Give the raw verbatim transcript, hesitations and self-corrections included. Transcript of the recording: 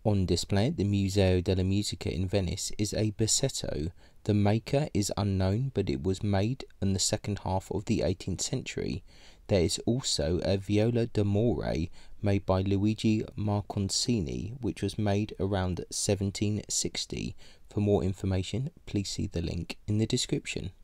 On display at the Museo della Musica in Venice is a Bassetto. The maker is unknown, but it was made in the second half of the eighteenth century. There is also a Viola d'amore made by Luigi Marconcini, which was made around seventeen sixty. For more information, please see the link in the description.